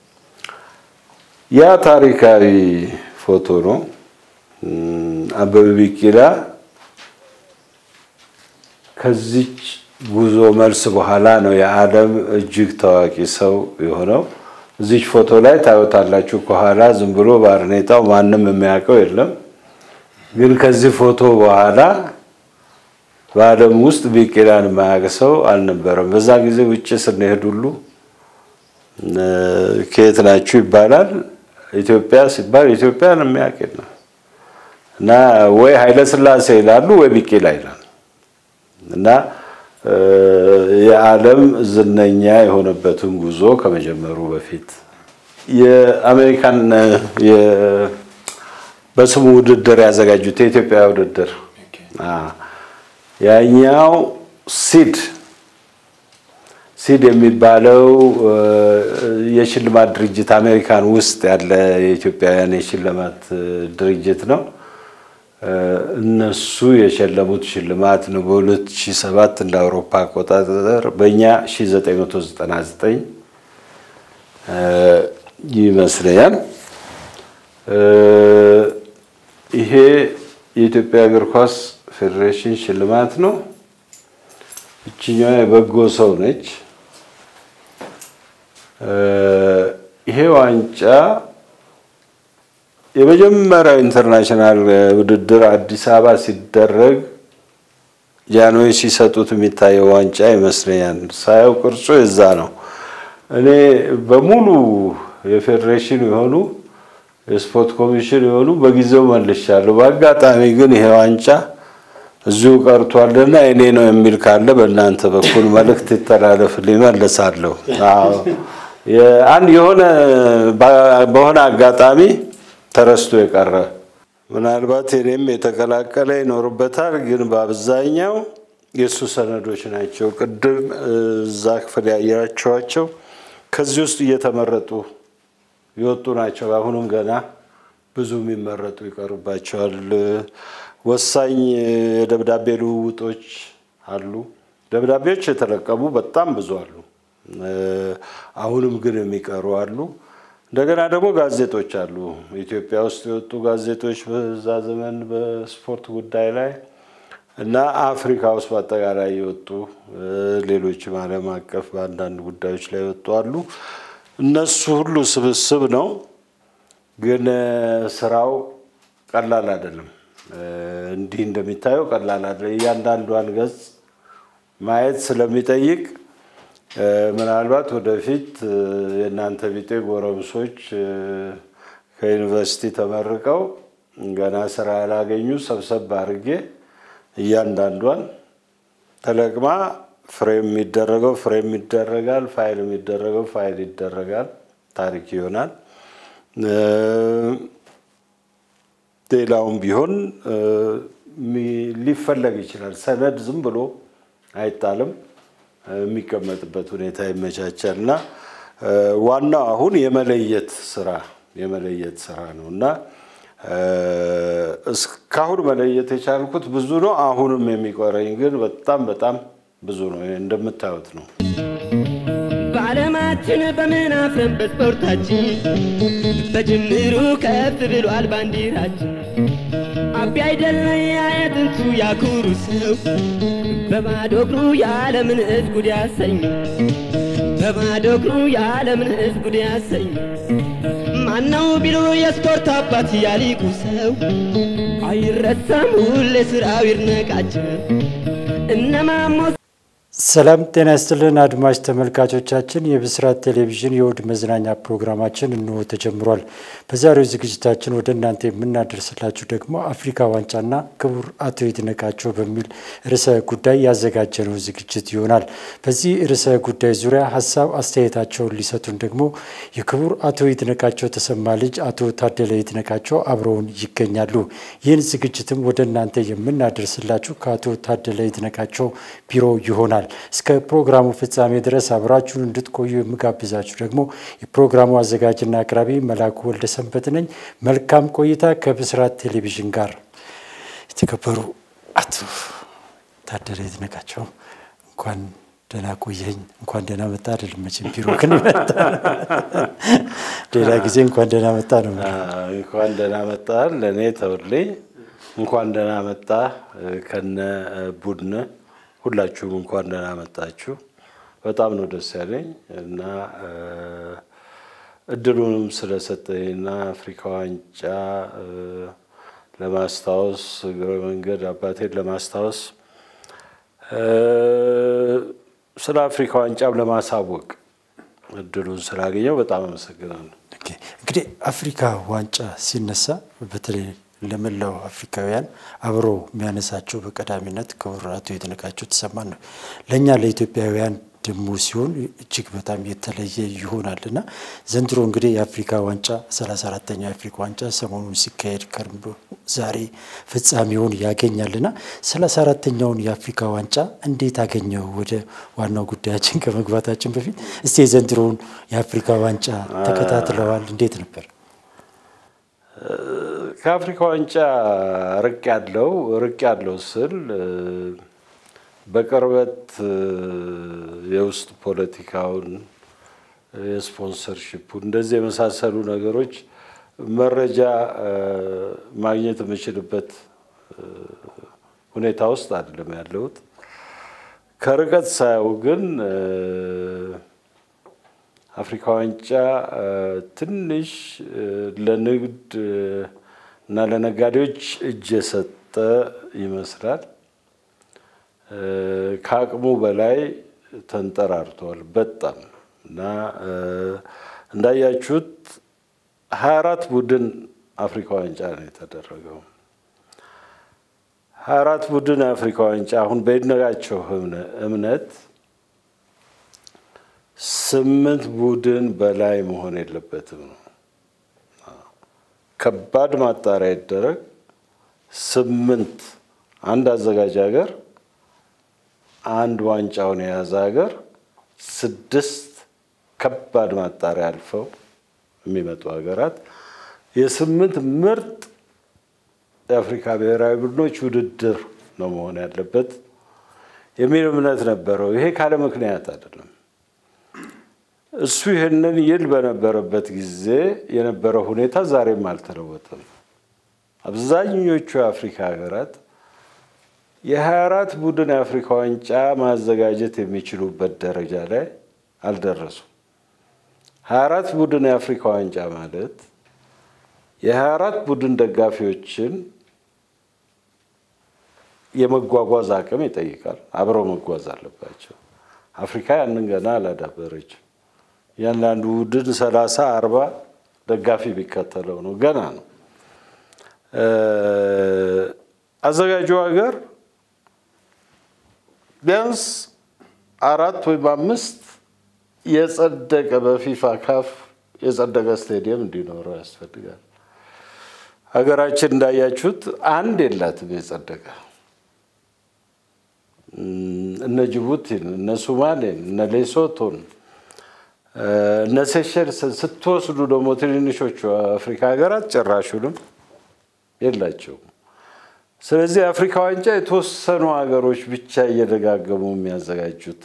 ያ ታሪካዊ ፎቶ ነው አበበ ቢቂላ ከዚች ጉዞ መልስ በኋላ ነው የዓለም እጅግ ታዋቂ ሰው የሆነው እዚህ ፎቶ ላይ ታዩታላችሁ ከኋላ ዝም ብሎ ባርኔጣው ማንንም የሚያውቀው የለም ግን ከዚህ ፎቶ በኋላ በዓለም ውስጥ ቢቂላን የማያውቅ ሰው አልነበረም በዛ ጊዜ ውጭ ስንሄድ ሁሉ ከየት ናችሁ ይባላል ኢትዮጵያ ሲባል ኢትዮጵያን የሚያውቅ ነው እና ወይ ኃይለ ሥላሴ ይላሉ ወይ ቢቂላ ይላሉ እና የዓለም ዝነኛ የሆነበትን ጉዞ ከመጀመሩ በፊት የአሜሪካን የ በስሙ ውድድር ያዘጋጁት የኢትዮጵያ ውድድር አ ያኛው ሲድ ሲድ የሚባለው የሽልማት ድርጅት አሜሪካን ውስጥ ያለ የኢትዮጵያውያን የሽልማት ድርጅት ነው እነሱ የሸለሙት ሽልማት ነው በ2007 እንደ አውሮፓ አቆጣጠር በእኛ ሺህ ዘጠኝ መቶ ዘጠና ዘጠኝ ይመስላል ይሄ የኢትዮጵያ እግር ኳስ ፌዴሬሽን ሽልማት ነው እቺኛው የበጎ ሰው ነች ይሄ ዋንጫ የመጀመሪያው ኢንተርናሽናል ውድድር አዲስ አበባ ሲደረግ ጃንሆይ ሲሰጡት የሚታየው ዋንጫ ይመስለኛል ሳይው ቅርጹ እዛ ነው እኔ በሙሉ የፌዴሬሽን የሆኑ የስፖርት ኮሚሽን የሆኑ በጊዜው መልሻለሁ በአጋጣሚ ግን ይሄ ዋንጫ እዚሁ ቀርቷልና እኔ ነው የሚል ካለ በእናንተ በኩል መልእክት ይተላለፍልኝ መለሳለሁ አዎ የአንድ የሆነ በሆነ አጋጣሚ ተረስቶ የቀረ ምናልባት እኔም የተከላከለ ይኖርበታል ግን በአብዛኛው የሱ ሰነዶች ናቸው ቅድም ዛክፈል ያያቸዋቸው ከዚህ ውስጥ እየተመረጡ ይወጡ ናቸው አሁንም ገና ብዙ የሚመረጡ ይቀርባቸዋል ወሳኝ የደብዳቤ ልውውጦች አሉ ደብዳቤዎች የተለቀሙ በጣም ብዙ አሉ አሁንም ግን የሚቀሩ አሉ እንደገና ደግሞ ጋዜጦች አሉ ኢትዮጵያ ውስጥ የወጡ ጋዜጦች በዛ ዘመን በስፖርት ጉዳይ ላይ እና አፍሪካ ውስጥ በአጠቃላይ የወጡ ሌሎች ዓለም አቀፍ በአንዳንድ ጉዳዮች ላይ ወጡ አሉ እነሱ ሁሉ ስብስብ ነው ግን ስራው ቀላል አይደለም እንዲህ እንደሚታየው ቀላል አይደለም እያንዳንዷን ገጽ ማየት ስለሚጠይቅ ምናልባት ወደፊት የናንተ ቢጤ ጎረምሶች ከዩኒቨርሲቲ ተመርቀው ገና ስራ ያላገኙ ሰብሰብ አድርጌ እያንዳንዷን ተለቅማ ፍሬም የሚደረገው ፍሬም ይደረጋል ፋይል የሚደረገው ፋይል ይደረጋል ታሪክ ይሆናል ሌላውም ቢሆን ሊፈለግ ይችላል ሰነድ ዝም ብሎ አይጣልም የሚቀመጥበት ሁኔታ ይመቻቻልና ዋናው አሁን የመለየት ስራ የመለየት ስራ ነውና እስካሁን መለየት የቻልኩት ብዙ ነው አሁንም የሚቆረኝ ግን በጣም በጣም ብዙ ነው እንደምታዩት ነው በዓለማችን በመናፈም በስፖርታችን በጅምሩ ከፍ ብሏል ባንዲራችን አቢ አይደለ ያየጥንቱ ያኩሩ ሰው በባዶ እግሩ የዓለምን ሕዝብ ጉድ ያሰኝ በባዶ እግሩ የዓለምን ሕዝብ ጉድ ያሰኝ ማነው ቢሉ የስፖርት አባት ያሊቁ ሰው አይረሳም ሁሌ ስራው ይርነቃቸው እነማሞ ሰላም ጤና ይስጥልን አድማጭ ተመልካቾቻችን የብስራት ቴሌቪዥን የውድ መዝናኛ ፕሮግራማችን እንሆ ተጀምሯል በዛሬው ዝግጅታችን ወደ እናንተ የምናደርስላችሁ ደግሞ አፍሪካ ዋንጫና ክቡር አቶ ይድነቃቸው በሚል ርዕሰ ጉዳይ ያዘጋጀነው ዝግጅት ይሆናል በዚህ ርዕሰ ጉዳይ ዙሪያ ሐሳብ አስተያየታቸውን ሊሰጡን ደግሞ የክቡር አቶ ይድነቃቸው ተሰማ ልጅ አቶ ታደለ ይድነቃቸው አብረውን ይገኛሉ ይህን ዝግጅትም ወደ እናንተ የምናደርስላችሁ ከአቶ ታደለ ይድነቃቸው ቢሮ ይሆናል እስከ ፕሮግራሙ ፍጻሜ ድረስ አብራችሁን እንድትቆዩ የምጋብዛችሁ ደግሞ የፕሮግራሙ አዘጋጅና አቅራቢ መላኩ ወልደ ሰንበት ነኝ መልካም ቆይታ ከብስራት ቴሌቪዥን ጋር የተከበሩ አቶ ታደለ ይድነቃቸው እንኳን ደህና ቆየኝ እንኳን ደህና መጣ አይደል መቼም ቢሮ ግን መጣ ሌላ ጊዜ እንኳን ደህና መጣ ነው እንኳን ደህና መጣ ለኔ ተውልኝ እንኳን ደህና መጣ ከነ ቡድነ ሁላችሁም እንኳን ደህና መጣችሁ። በጣም ነው ደስ ያለኝ እና እድሉንም ስለሰጠኝና አፍሪካ ዋንጫ ለማስታወስ እግረ መንገድ አባቴን ለማስታወስ ስለ አፍሪካ ዋንጫም ለማሳወቅ እድሉን ስላገኘው በጣም አመሰግናለሁ። ኦኬ እንግዲህ አፍሪካ ዋንጫ ሲነሳ በተለይ ለመላው አፍሪካውያን አብሮ የሚያነሳቸው በቀዳሚነት ክቡር አቶ ይድነቃቸው ተሰማን ነው። ለኛ ለኢትዮጵያውያን ደሞ ሲሆን እጅግ በጣም የተለየ ይሆናልና ዘንድሮ እንግዲህ የአፍሪካ ዋንጫ ሰላሳ አራተኛው የአፍሪካ ዋንጫ ሰሞኑን ሲካሄድ ከርሞ ዛሬ ፍጻሜውን ያገኛልና ሰላሳ አራተኛውን የአፍሪካ ዋንጫ እንዴት አገኘው? ወደ ዋናው ጉዳያችን ከመግባታችን በፊት እስቲ ዘንድሮውን የአፍሪካ ዋንጫ ተከታትለዋል? እንዴት ነበር? ከአፍሪካ ዋንጫ ርቅ ያለው ርቅ ያለው ስል በቅርበት የውስጥ ፖለቲካውን የስፖንሰርሺፕ እንደዚህ የመሳሰሉ ነገሮች መረጃ ማግኘት የምችልበት ሁኔታ ውስጥ አይደለም ያለሁት። ከርቀት ሳይው ግን አፍሪካ ዋንጫ ትንሽ ለንግድ እና ለነጋዴዎች እጅ የሰጠ ይመስላል። ከአቅሙ በላይ ተንጠራርቷል በጣም እና እንዳያችሁት ሀያ አራት ቡድን አፍሪካ ዋንጫ ነው የተደረገው። ሀያ አራት ቡድን አፍሪካ ዋንጫ አሁን በይድነቃቸው እምነት ስምንት ቡድን በላይ መሆን የለበትም ነው። ከባድ ማጣሪያ ይደረግ። ስምንት አንድ አዘጋጅ ሀገር አንድ ዋንጫውን የያዘ ሀገር ስድስት ከባድ ማጣሪያ አልፈው የሚመጡ ሀገራት የስምንት ምርጥ የአፍሪካ ብሔራዊ ቡድኖች ውድድር ነው መሆን ያለበት የሚል እምነት ነበረው። ይሄ ካለ ምክንያት አይደለም። እሱ ይሄንን ይል በነበረበት ጊዜ የነበረው ሁኔታ ዛሬም አልተለወጠም። አብዛኞቹ የአፍሪካ ሀገራት የሀያ አራት ቡድን የአፍሪካ ዋንጫ ማዘጋጀት የሚችሉበት ደረጃ ላይ አልደረሱም። ሀያ አራት ቡድን የአፍሪካ ዋንጫ ማለት የሀያ አራት ቡድን ደጋፊዎችን የመጓጓዝ አቅም ይጠይቃል። አብረው መጓዝ አለባቸው። አፍሪካ ያንን ገና አላዳበረችም። ያንዳንዱ ቡድን ሰላሳ አርባ ደጋፊ ቢከተለው ነው ገና ነው። አዘጋጁ ሀገር ቢያንስ አራት ወይ አምስት የጸደቀ በፊፋ ካፍ የጸደቀ ስቴዲየም እንዲኖረው ያስፈልጋል። ሀገራችን እንዳያችሁት አንድ የላትም የጸደቀ። እነ ጅቡቲን፣ እነ ሶማሌን፣ እነ ሌሶቶን፣ እነ ሴሸልስ ስትወስዱ ደግሞ ትንንሾቹ አፍሪካ ሀገራት ጭራሹንም የላቸውም። ስለዚህ አፍሪካ ዋንጫ የተወሰኑ ሀገሮች ብቻ እየደጋገሙ የሚያዘጋጁት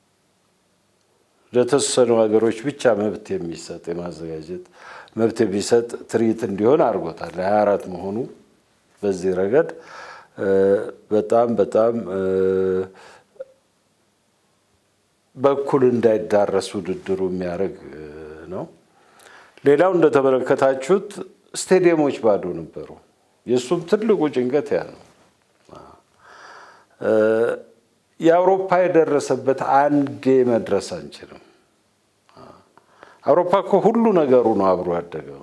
ለተወሰኑ ሀገሮች ብቻ መብት የሚሰጥ የማዘጋጀት መብት የሚሰጥ ትርኢት እንዲሆን አድርጎታል። ሀያ አራት መሆኑ በዚህ ረገድ በጣም በጣም በኩል እንዳይዳረስ ውድድሩ የሚያደርግ ነው። ሌላው እንደተመለከታችሁት ስቴዲየሞች ባዶ ነበሩ። የሱም ትልቁ ጭንቀት ያ ነው። የአውሮፓ የደረሰበት አንዴ መድረስ አንችልም። አውሮፓ እኮ ሁሉ ነገሩ ነው አብሮ ያደገው።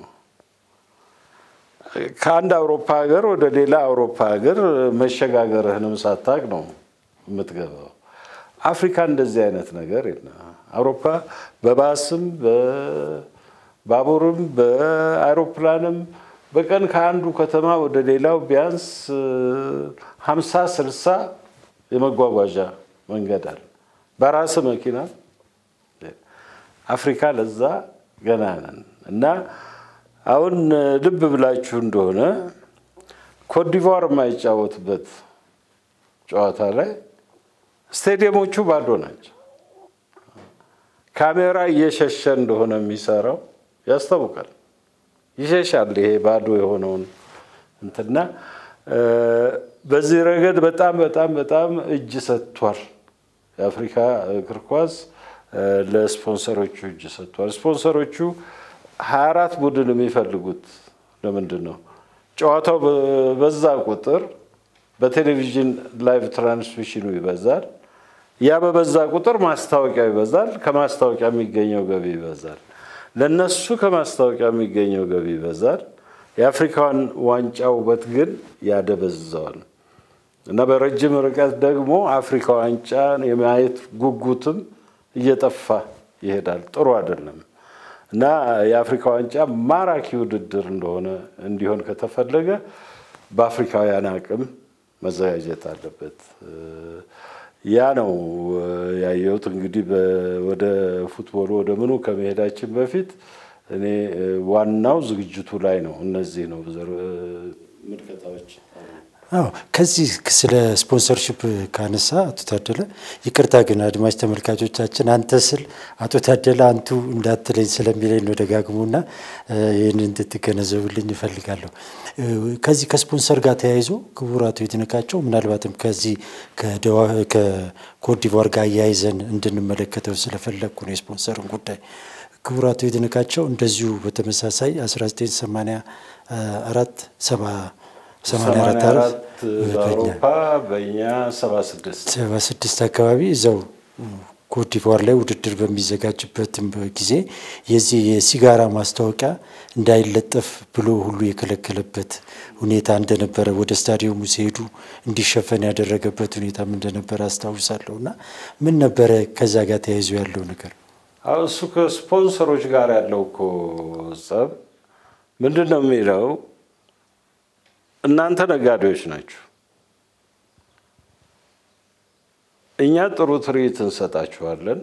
ከአንድ አውሮፓ ሀገር ወደ ሌላ አውሮፓ ሀገር መሸጋገርህንም ሳታቅ ነው የምትገባው። አፍሪካ እንደዚህ አይነት ነገር የለም። አውሮፓ በባስም በባቡርም በአውሮፕላንም በቀን ከአንዱ ከተማ ወደ ሌላው ቢያንስ ሀምሳ ስልሳ የመጓጓዣ መንገድ አለ በራስ መኪና። አፍሪካ ለዛ ገና ነን እና አሁን ልብ ብላችሁ እንደሆነ ኮትዲቯር የማይጫወትበት ጨዋታ ላይ ስቴዲየሞቹ ባዶ ናቸው። ካሜራ እየሸሸ እንደሆነ የሚሰራው ያስታውቃል። ይሸሻል ይሄ ባዶ የሆነውን እንትና በዚህ ረገድ በጣም በጣም በጣም እጅ ሰጥቷል የአፍሪካ እግር ኳስ ለስፖንሰሮቹ እጅ ሰጥቷል። ስፖንሰሮቹ ሃያ አራት ቡድን የሚፈልጉት ለምንድን ነው? ጨዋታው በዛ ቁጥር በቴሌቪዥን ላይቭ ትራንስሚሽኑ ይበዛል። ያ በበዛ ቁጥር ማስታወቂያ ይበዛል። ከማስታወቂያ የሚገኘው ገቢ ይበዛል። ለነሱ ከማስታወቂያ የሚገኘው ገቢ ይበዛል። የአፍሪካን ዋንጫ ውበት ግን ያደበዝዘዋል እና በረጅም ርቀት ደግሞ አፍሪካ ዋንጫን የማየት ጉጉትም እየጠፋ ይሄዳል። ጥሩ አይደለም እና የአፍሪካ ዋንጫ ማራኪ ውድድር እንደሆነ እንዲሆን ከተፈለገ በአፍሪካውያን አቅም መዘጋጀት አለበት። ያ ነው ያየሁት። እንግዲህ ወደ ፉትቦሉ ወደ ምኑ ከመሄዳችን በፊት እኔ ዋናው ዝግጅቱ ላይ ነው። እነዚህ ነው ምልከታዎች። አዎ ከዚህ ስለ ስፖንሰርሺፕ ካነሳ አቶ ታደለ ይቅርታ ግን አድማጭ ተመልካቾቻችን አንተ ስል አቶ ታደለ አንቱ እንዳትለኝ ስለሚለኝ ነው ደጋግሞና ይሄንን እንድትገነዘቡልኝ እፈልጋለሁ። ከዚህ ከስፖንሰር ጋር ተያይዞ ክቡር አቶ ይድነቃቸው ምናልባትም ከዚህ ከኮትዲቯር ጋር ያይዘን እንድንመለከተው ስለፈለኩ ነው የስፖንሰርን ጉዳይ። ክቡር አቶ ይድነቃቸው እንደዚሁ በተመሳሳይ አስራ ዘጠኝ ሰማንያ አራት ሰማንያ አራት በአውሮፓ በእኛ ሰባ ስድስት ሰባ ስድስት አካባቢ እዛው ኮትዲቯር ላይ ውድድር በሚዘጋጅበት ጊዜ የዚህ የሲጋራ ማስታወቂያ እንዳይለጠፍ ብሎ ሁሉ የከለከለበት ሁኔታ እንደነበረ ወደ ስታዲየሙ ሲሄዱ እንዲሸፈን ያደረገበት ሁኔታም እንደነበረ አስታውሳለሁና ምን ነበረ ከዛ ጋር ተያይዞ ያለው ነገር? አው እሱ ከስፖንሰሮች ጋር ያለው እኮ ጸብ ምንድነው የሚለው? እናንተ ነጋዴዎች ናችሁ፣ እኛ ጥሩ ትርኢት እንሰጣችኋለን፣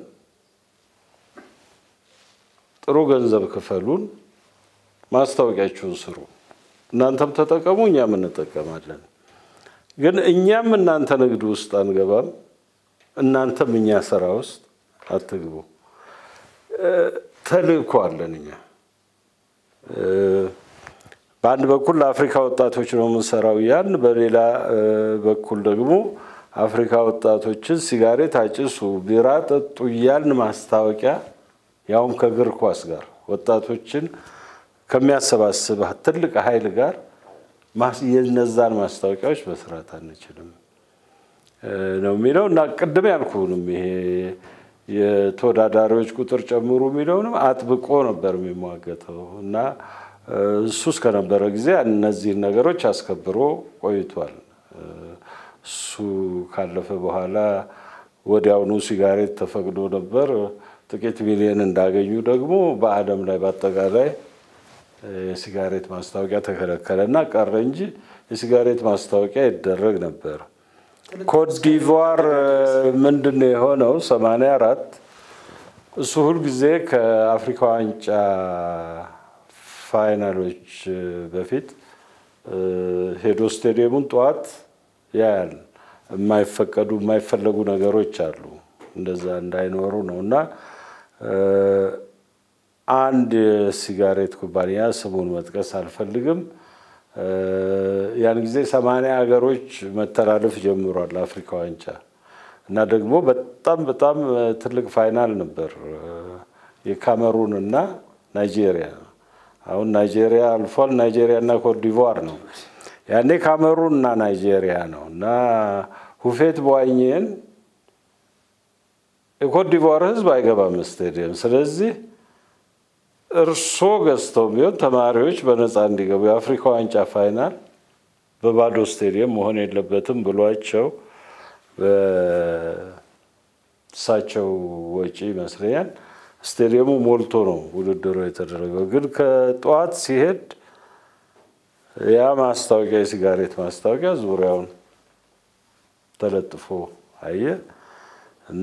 ጥሩ ገንዘብ ክፈሉን፣ ማስታወቂያችሁን ስሩ፣ እናንተም ተጠቀሙ፣ እኛም እንጠቀማለን። ግን እኛም እናንተ ንግድ ውስጥ አንገባም፣ እናንተም እኛ ስራ ውስጥ አትግቡ። ተልእኮ አለን እኛ። በአንድ በኩል ለአፍሪካ ወጣቶች ነው የምንሰራው ያን፣ በሌላ በኩል ደግሞ አፍሪካ ወጣቶችን ሲጋሬት አጭሱ፣ ቢራ ጠጡ እያልን ማስታወቂያ ያውም ከእግር ኳስ ጋር ወጣቶችን ከሚያሰባስብ ትልቅ ኃይል ጋር የነዛን ማስታወቂያዎች መስራት አንችልም ነው የሚለው እና ቅድም ያልኩንም ይሄ የተወዳዳሪዎች ቁጥር ጨምሩ የሚለውንም አጥብቆ ነበር የሚሟገተው እና እሱ እስከነበረ ጊዜ እነዚህን ነገሮች አስከብሮ ቆይቷል። እሱ ካለፈ በኋላ ወዲያውኑ ሲጋሬት ተፈቅዶ ነበር። ጥቂት ሚሊዮን እንዳገኙ ደግሞ በዓለም ላይ በአጠቃላይ የሲጋሬት ማስታወቂያ ተከለከለና ቀረ እንጂ የሲጋሬት ማስታወቂያ ይደረግ ነበር። ኮትዲቯር ምንድነው የሆነው? ሰማንያ አራት እሱ ሁሉ ጊዜ ከአፍሪካ ዋንጫ ፋይናሎች በፊት ሄዶ ስታዲየሙን ጧት ያያል። የማይፈቀዱ የማይፈለጉ ነገሮች አሉ እንደዛ እንዳይኖሩ ነውና አንድ ሲጋሬት ኩባንያ ስሙን መጥቀስ አልፈልግም ያን ጊዜ ሰማንያ ሀገሮች መተላለፍ ጀምሯል አፍሪካ ዋንጫ እና ደግሞ በጣም በጣም ትልቅ ፋይናል ነበር የካሜሩን እና ናይጄሪያ። አሁን ናይጄሪያ አልፏል። ናይጄሪያ እና ኮትዲቯር ነው። ያኔ ካሜሩን እና ናይጄሪያ ነው እና ሁፌት ቦይኜን የኮትዲቯር ህዝብ አይገባም ስታዲየም። ስለዚህ እርሶ ገዝተው ቢሆን ተማሪዎች በነፃ እንዲገቡ የአፍሪካ ዋንጫ ፋይናል በባዶ ስታዲየም መሆን የለበትም ብሏቸው በሳቸው ወጪ መስሪያን ስታዲየሙ ሞልቶ ነው ውድድሩ የተደረገው። ግን ከጧት ሲሄድ ያ ማስታወቂያ የሲጋሬት ማስታወቂያ ዙሪያውን ተለጥፎ አየ እና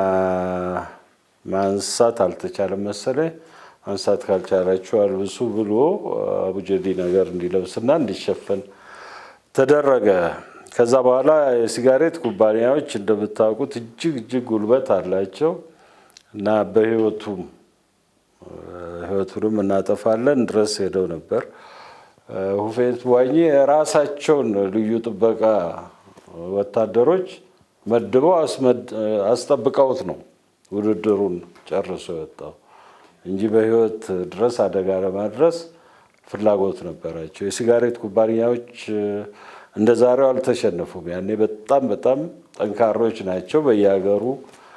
ማንሳት አልተቻለም መሰለኝ። ማንሳት ካልቻላችሁ አልብሱ ብሎ አቡጀዲ ነገር እንዲለብስና እንዲሸፈን ተደረገ። ከዛ በኋላ የሲጋሬት ኩባንያዎች እንደምታውቁት እጅግ እጅግ ጉልበት አላቸው እና በህይወቱም ህይወቱንም እናጠፋለን ድረስ ሄደው ነበር። ሁፌት ቦይኜ ራሳቸውን ልዩ ጥበቃ ወታደሮች መድበው አስጠብቀውት ነው ውድድሩን ጨርሶ የወጣው እንጂ በህይወት ድረስ አደጋ ለማድረስ ፍላጎት ነበራቸው። የሲጋሬት ኩባንያዎች እንደዛሬው አልተሸነፉም። ያኔ በጣም በጣም ጠንካሮች ናቸው። በየሀገሩ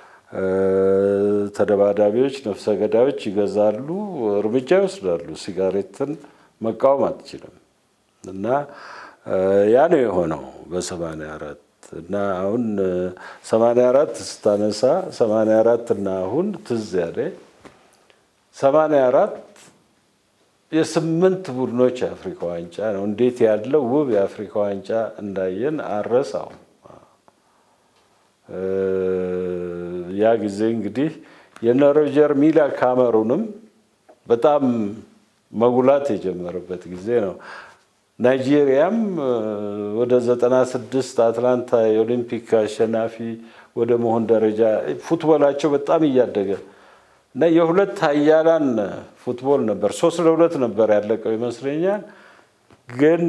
ተደባዳቢዎች፣ ነፍሰ ገዳዮች ይገዛሉ፣ እርምጃ ይወስዳሉ። ሲጋሬትን መቃወም አትችልም። እና ያ ነው የሆነው በሰማንያ አራት እና አሁን ሰማንያ አራት ስታነሳ ሰማንያ አራት እና አሁን ትዝ ያለ ሰማንያ አራት የስምንት ቡድኖች የአፍሪካ ዋንጫ ነው። እንዴት ያለው ውብ የአፍሪካ ዋንጫ እንዳየን አረሳው። ያ ጊዜ እንግዲህ የሮጀር ሚላ ካሜሩንም በጣም መጉላት የጀመረበት ጊዜ ነው። ናይጄሪያም ወደ ዘጠና ስድስት አትላንታ የኦሊምፒክ አሸናፊ ወደ መሆን ደረጃ ፉትቦላቸው በጣም እያደገ እና የሁለት ሀያላን ፉትቦል ነበር። ሶስት ለሁለት ነበር ያለቀው ይመስለኛል። ግን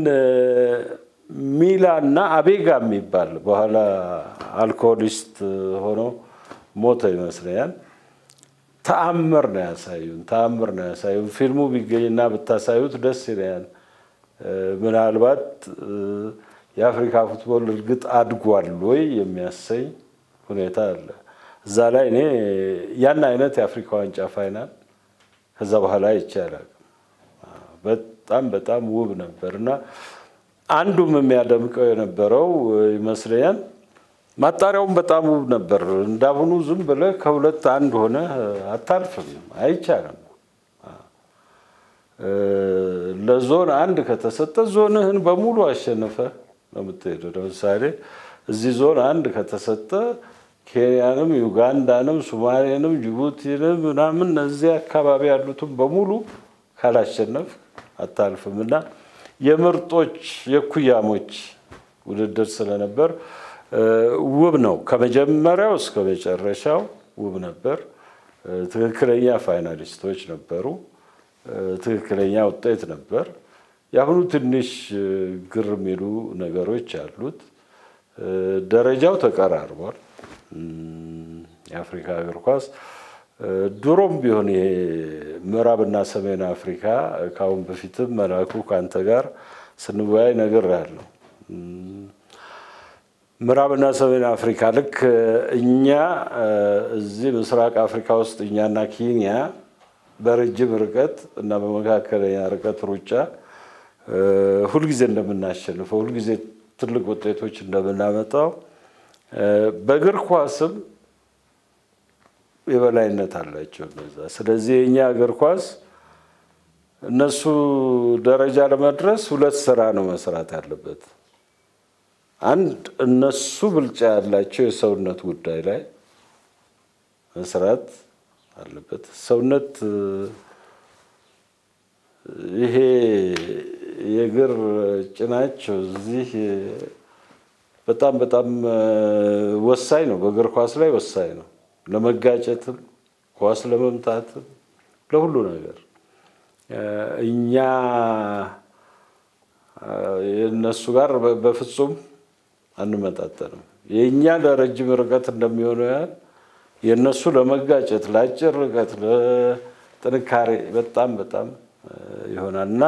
ሚላና አቤጋ የሚባል በኋላ አልኮሆሊስት ሆኖ ሞተ ይመስለኛል። ተአምር ነው ያሳዩን ተአምር ነው ያሳዩን። ፊልሙ ቢገኝና ብታሳዩት ደስ ይላል። ምናልባት የአፍሪካ ፉትቦል እርግጥ አድጓል ወይ የሚያሰኝ ሁኔታ አለ። እዛ ላይ እኔ ያን አይነት የአፍሪካ ዋንጫ ፋይናል ከዛ በኋላ ይቻላል። በጣም በጣም ውብ ነበርና አንዱም የሚያደምቀው የነበረው ይመስለኛል ማጣሪያውም በጣም ውብ ነበር። እንዳሁኑ ዝም ብለህ ከሁለት አንድ ሆነ አታልፍም፣ አይቻልም። ለዞን አንድ ከተሰጠ ዞንህን በሙሉ አሸነፈ ነው የምትሄደው። ለምሳሌ እዚህ ዞን አንድ ከተሰጠ ኬንያንም ዩጋንዳንም ሶማሊያንም ጅቡቲንም ምናምን እዚህ አካባቢ ያሉትን በሙሉ ካላሸነፍ አታልፍምና የምርጦች የኩያሞች ውድድር ስለነበር ውብ ነው። ከመጀመሪያው እስከ መጨረሻው ውብ ነበር። ትክክለኛ ፋይናሊስቶች ነበሩ። ትክክለኛ ውጤት ነበር። ያሁኑ ትንሽ ግር የሚሉ ነገሮች አሉት። ደረጃው ተቀራርቧል። የአፍሪካ እግር ኳስ ድሮም ቢሆን ይሄ ምዕራብና ሰሜን አፍሪካ ካሁን በፊትም መላኩ ካንተ ጋር ስንወያይ ነገር ያለው ምዕራብና ሰሜን አፍሪካ ልክ እኛ እዚህ ምስራቅ አፍሪካ ውስጥ እኛና ኬንያ በረጅም ርቀት እና በመካከለኛ ርቀት ሩጫ ሁልጊዜ እንደምናሸንፈው ሁልጊዜ ትልቅ ውጤቶች እንደምናመጣው በእግር ኳስም የበላይነት አላቸው እነዛ። ስለዚህ የኛ እግር ኳስ እነሱ ደረጃ ለመድረስ ሁለት ስራ ነው መስራት ያለበት። አንድ እነሱ ብልጫ ያላቸው የሰውነት ጉዳይ ላይ መስራት አለበት። ሰውነት ይሄ የእግር ጭናቸው እዚህ በጣም በጣም ወሳኝ ነው። በእግር ኳስ ላይ ወሳኝ ነው። ለመጋጨትም ኳስ ለመምታትም ለሁሉ ነገር እኛ የነሱ ጋር በፍጹም አንመጣጠንም። የኛ ለረጅም ርቀት እንደሚሆነው ያህል የነሱ ለመጋጨት ለአጭር ርቀት ለጥንካሬ በጣም በጣም ይሆናልና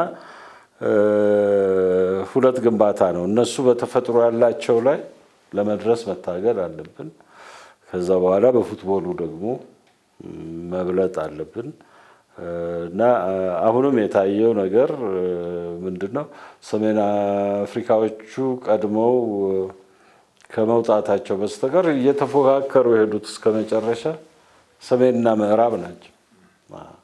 ሁለት ግንባታ ነው። እነሱ በተፈጥሮ ያላቸው ላይ ለመድረስ መታገል አለብን። ከዛ በኋላ በፉትቦሉ ደግሞ መብለጥ አለብን እና አሁንም የታየው ነገር ምንድነው? ሰሜን አፍሪካዎቹ ቀድመው ከመውጣታቸው በስተቀር እየተፎካከሩ የሄዱት እስከ መጨረሻ ሰሜንና ምዕራብ ናቸው።